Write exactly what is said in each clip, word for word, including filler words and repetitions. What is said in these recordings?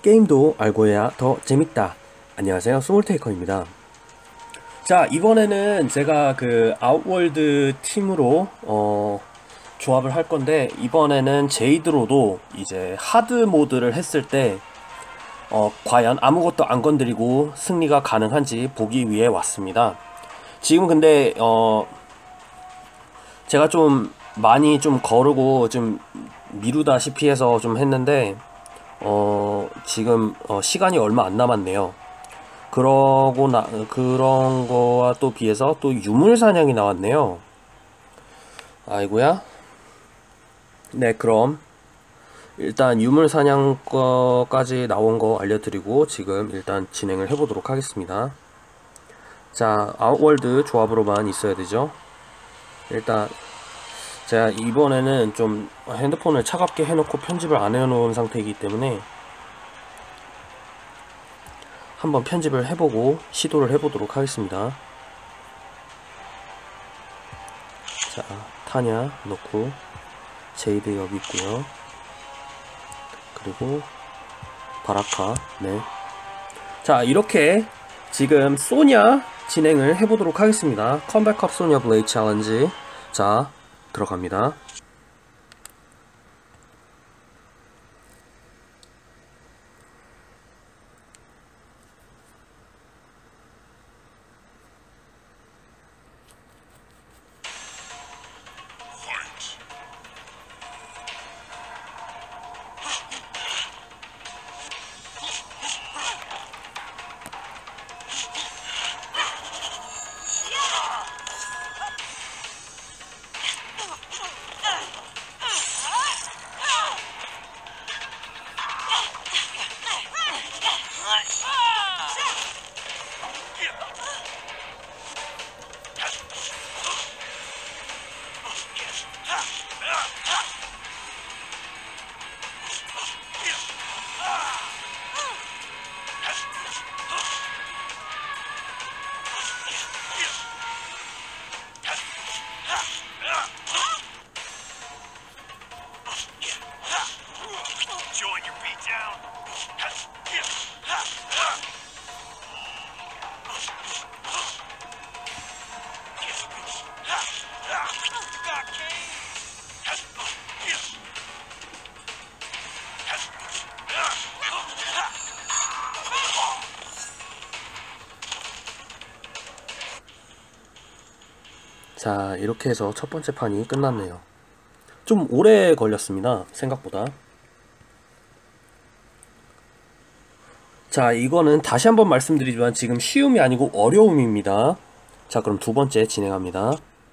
게임도 알고 해야 더 재밌다. 안녕하세요, 소울테이커입니다. 자, 이번에는 제가 그 아웃월드 팀으로 어, 조합을 할 건데, 이번에는 제이드로도 이제 하드 모드를 했을 때 어, 과연 아무것도 안 건드리고 승리가 가능한지 보기 위해 왔습니다. 지금 근데 어, 제가 좀 많이 좀 거르고 좀 미루다시피 해서 좀 했는데 어 지금 어 시간이 얼마 안 남았네요. 그러고 나 그런 거와 또 비해서 또 유물 사냥이 나왔네요. 아이고야. 네, 그럼 일단 유물 사냥 거까지 나온 거 알려드리고 지금 일단 진행을 해보도록 하겠습니다. 자, 아웃월드 조합으로만 있어야 되죠. 일단 제가 이번에는 좀 핸드폰을 차갑게 해놓고 편집을 안 해놓은 상태이기 때문에 한번 편집을 해보고 시도를 해보도록 하겠습니다. 자, 타냐 넣고 제이드 여기 있고요. 그리고 바라카. 네. 자, 이렇게 지금 소냐 진행을 해보도록 하겠습니다. 컴백컵 소냐 블레이드 챌린지. 자, 들어갑니다. 자, 이렇게 해서 첫 번째 판이 끝났네요. 좀 오래 걸렸습니다, 생각보다. 자, 이거는 다시 한번 말씀드리지만 지금 쉬움이 아니고 어려움입니다. 자, 그럼 두 번째 진행합니다.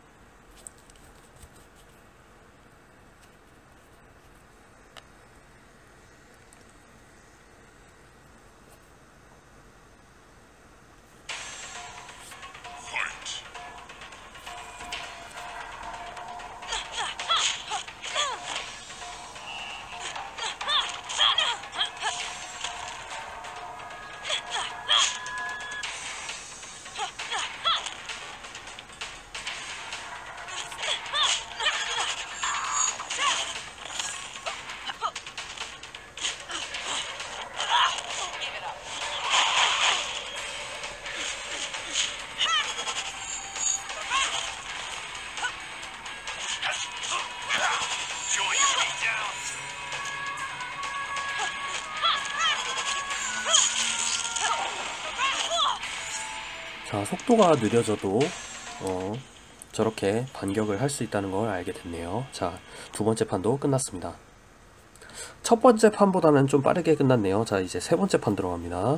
자, 속도가 느려져도 어, 저렇게 반격을 할 수 있다는 걸 알게 됐네요. 자, 두 번째 판도 끝났습니다. 첫 번째 판보다는 좀 빠르게 끝났네요. 자, 이제 세 번째 판 들어갑니다.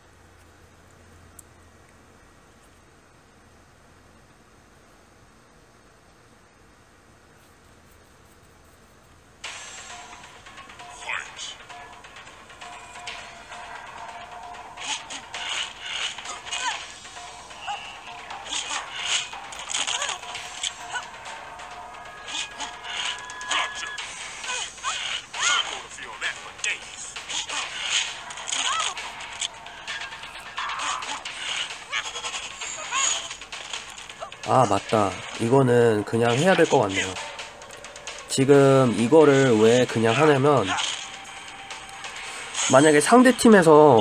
아, 맞다. 이거는 그냥 해야 될 것 같네요. 지금 이거를 왜 그냥 하냐면 만약에 상대팀에서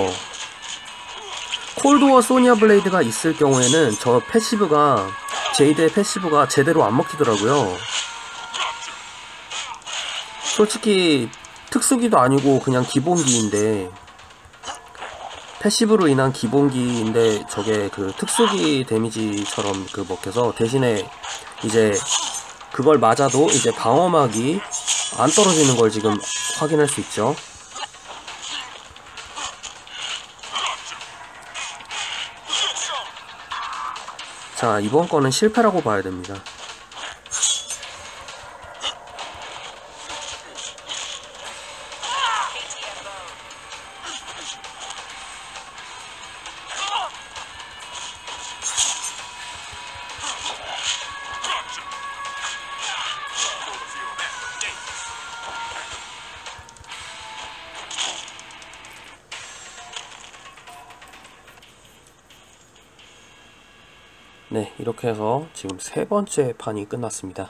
콜드워 소니아 블레이드가 있을 경우에는 저 패시브가 제이드의 패시브가 제대로 안 먹히더라고요. 솔직히 특수기도 아니고 그냥 기본기인데, 패시브로 인한 기본기인데 저게 그 특수기 데미지처럼 그 먹혀서, 대신에 이제 그걸 맞아도 이제 방어막이 안 떨어지는 걸 지금 확인할 수 있죠. 자, 이번 거는 실패라고 봐야 됩니다. 네, 이렇게 해서 지금 세 번째 판이 끝났습니다.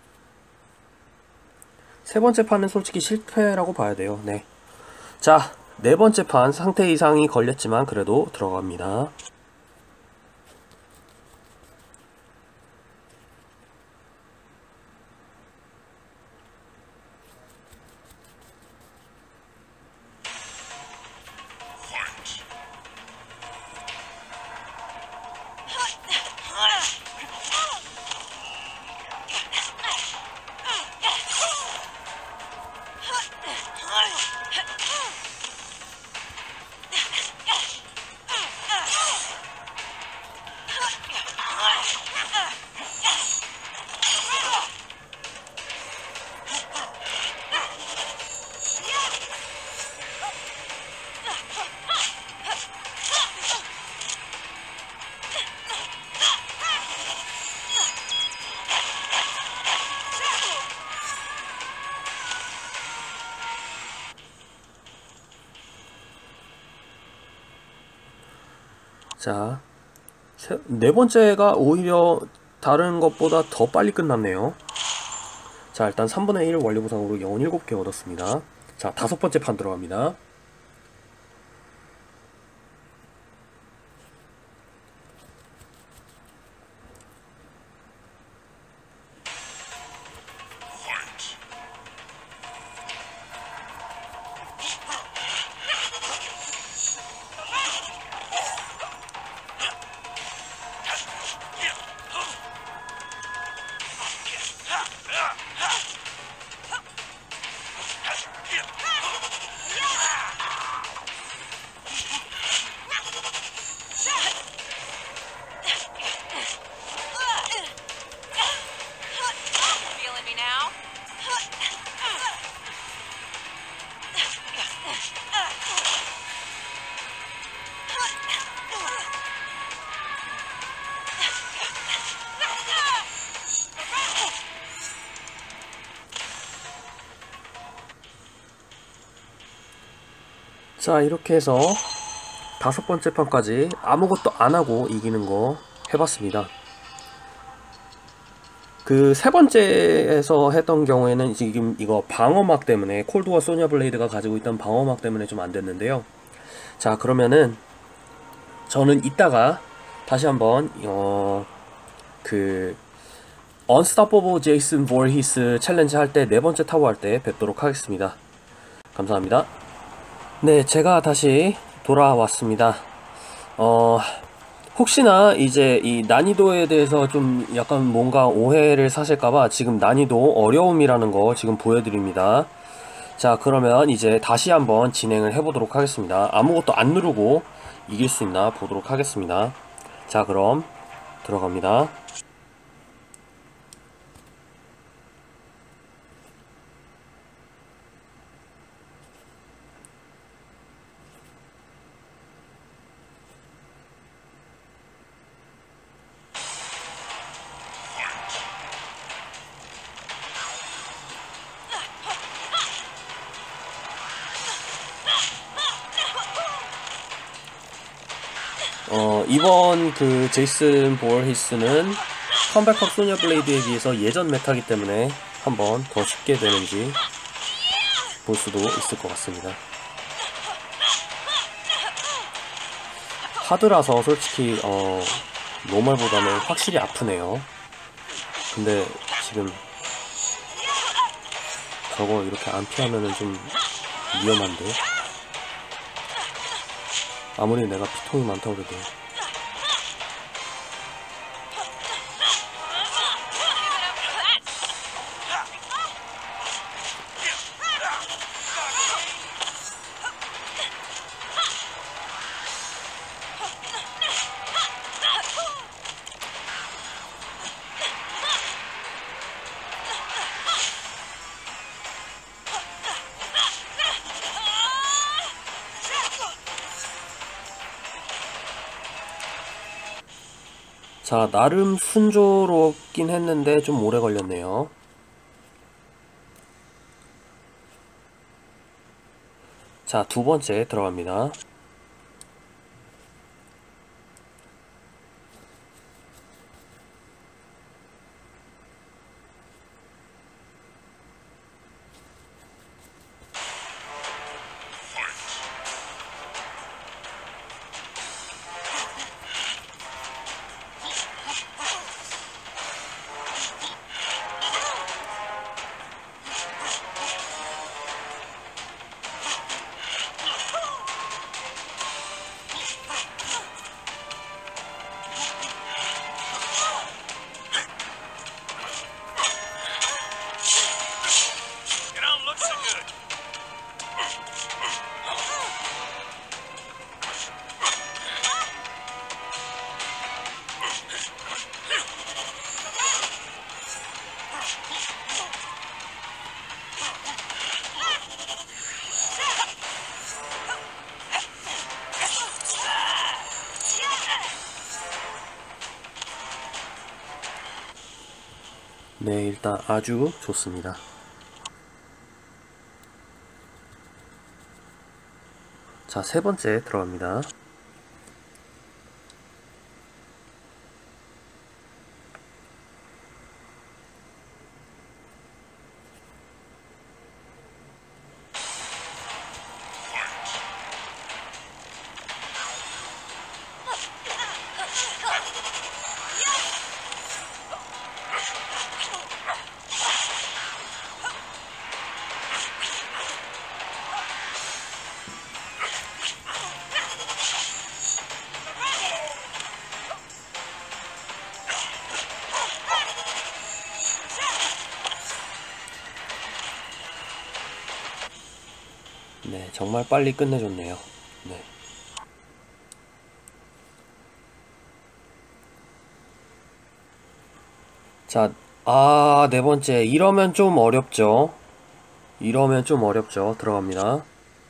세 번째 판은 솔직히 실패라고 봐야 돼요. 네. 자, 네 번째 판 상태 이상이 걸렸지만 그래도 들어갑니다. 자, 세, 네 번째가 오히려 다른 것보다 더 빨리 끝났네요. 자, 일단 삼분의 일 완료 보상으로 영혼 일곱 개 얻었습니다. 자, 다섯 번째 판 들어갑니다. 자, 이렇게 해서 다섯 번째 판까지 아무것도 안하고 이기는 거 해봤습니다. 그 세 번째에서 했던 경우에는 지금 이거 방어막 때문에, 콜드워 소니아 블레이드가 가지고 있던 방어막 때문에 좀 안됐는데요. 자, 그러면은 저는 이따가 다시 한번 어, 그 언스토퍼블 제이슨 보어히스 챌린지 할 때, 네 번째 타워 할 때 뵙도록 하겠습니다. 감사합니다. 네, 제가 다시 돌아왔습니다. 어, 혹시나 이제 이 난이도에 대해서 좀 약간 뭔가 오해를 사실까봐 지금 난이도 어려움이라는 거 지금 보여드립니다. 자, 그러면 이제 다시 한번 진행을 해보도록 하겠습니다. 아무것도 안 누르고 이길 수 있나 보도록 하겠습니다. 자, 그럼 들어갑니다. 어, 이번 그 제이슨 보어히스는 컴백업 소니아 블레이드에 비해서 예전 메타기 때문에 한번 더 쉽게 되는지 볼 수도 있을 것 같습니다. 하드라서 솔직히 어 노멀보다는 확실히 아프네요. 근데 지금 저거 이렇게 안 피하면은 좀 위험한데, 아무리 내가 피통이 많다고 해도. 자, 나름 순조롭긴 했는데 좀 오래 걸렸네요. 자, 두 번째 들어갑니다. 네, 일단 아주 좋습니다. 자, 세 번째 들어갑니다. 네, 정말 빨리 끝내줬네요. 네. 자, 아, 네 번째. 이러면 좀 어렵죠. 이러면 좀 어렵죠. 들어갑니다.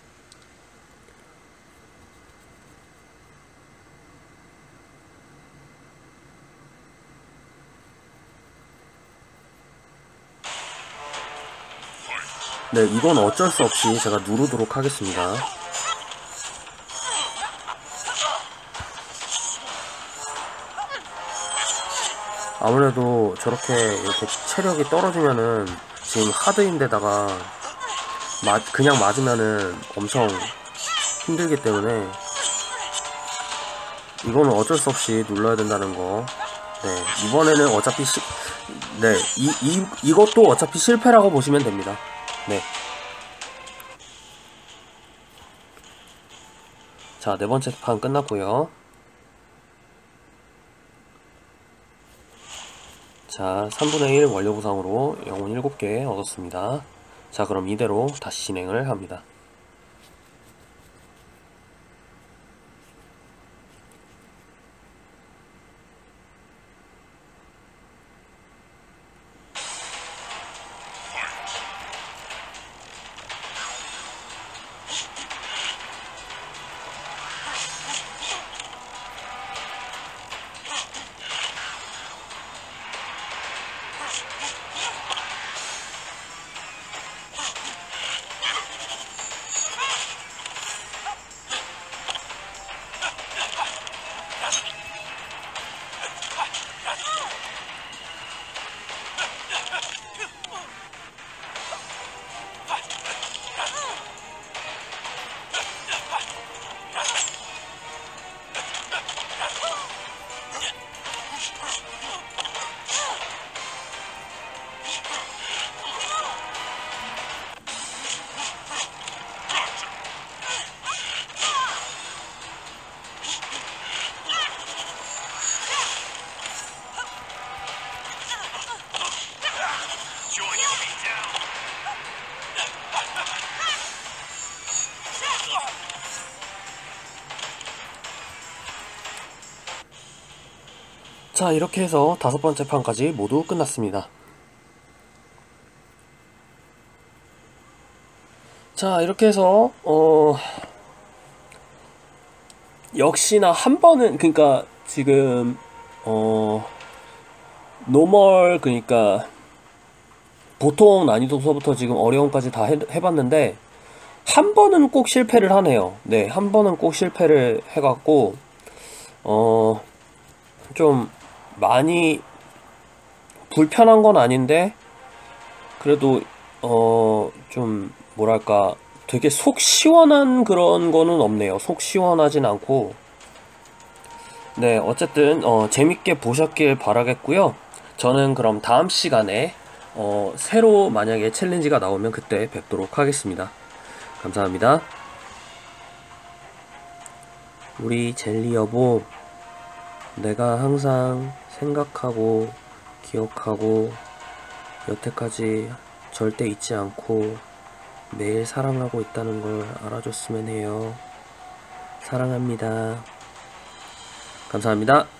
네, 이건 어쩔 수 없이 제가 누르도록 하겠습니다. 아무래도 저렇게 이렇게 체력이 떨어지면은, 지금 하드인데다가 마, 그냥 맞으면은 엄청 힘들기 때문에 이거는 어쩔 수 없이 눌러야 된다는 거. 네, 이번에는 어차피 시, 네, 이, 이, 이것도 어차피 실패라고 보시면 됩니다. 네. 자, 네 번째 판 끝났고요. 자, 삼분의 일 완료 보상으로 영혼 일곱 개 얻었습니다. 자, 그럼 이대로 다시 진행을 합니다. 자, 이렇게 해서 다섯 번째 판까지 모두 끝났습니다. 자, 이렇게 해서 어 역시나 한 번은, 그러니까 지금 어 노멀, 그러니까 보통 난이도서부터 지금 어려움까지 다 해, 해봤는데 한 번은 꼭 실패를 하네요. 네, 한 번은 꼭 실패를 해갖고 어 좀 많이 불편한 건 아닌데 그래도 어 좀 뭐랄까 되게 속 시원한 그런 거는 없네요. 속 시원하진 않고. 네, 어쨌든 어 재밌게 보셨길 바라겠고요. 저는 그럼 다음 시간에 어 새로 만약에 챌린지가 나오면 그때 뵙도록 하겠습니다. 감사합니다. 우리 젤리 여보, 내가 항상 생각하고 기억하고 여태까지 절대 잊지 않고 매일 사랑하고 있다는 걸 알아줬으면 해요. 사랑합니다. 감사합니다.